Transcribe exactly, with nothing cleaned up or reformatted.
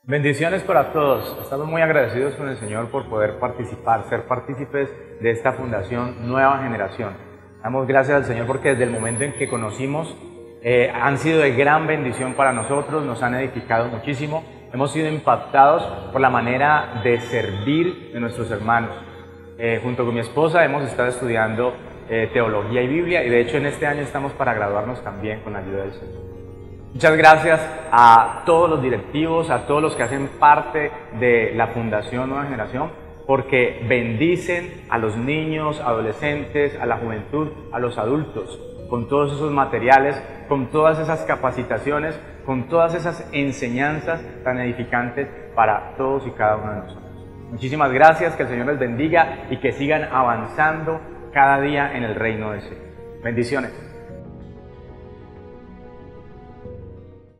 Bendiciones para todos. Estamos muy agradecidos con el Señor por poder participar, ser partícipes de esta fundación Nueva Generación. Damos gracias al Señor porque desde el momento en que conocimos eh, han sido de gran bendición para nosotros, nos han edificado muchísimo. Hemos sido impactados por la manera de servir de nuestros hermanos. Eh, junto con mi esposa hemos estado estudiando eh, teología y Biblia, y de hecho en este año estamos para graduarnos también con la ayuda del Señor. Muchas gracias a todos los directivos, a todos los que hacen parte de la Fundación Nueva Generación, porque bendicen a los niños, adolescentes, a la juventud, a los adultos, con todos esos materiales, con todas esas capacitaciones, con todas esas enseñanzas tan edificantes para todos y cada uno de nosotros. Muchísimas gracias, que el Señor les bendiga y que sigan avanzando cada día en el reino de Dios. Bendiciones.